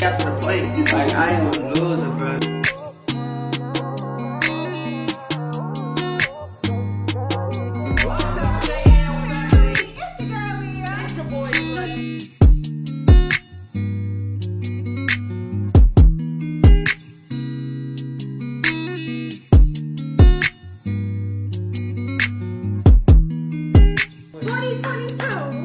got to the point. Like, I ain't gonna lose it, bro. $2022.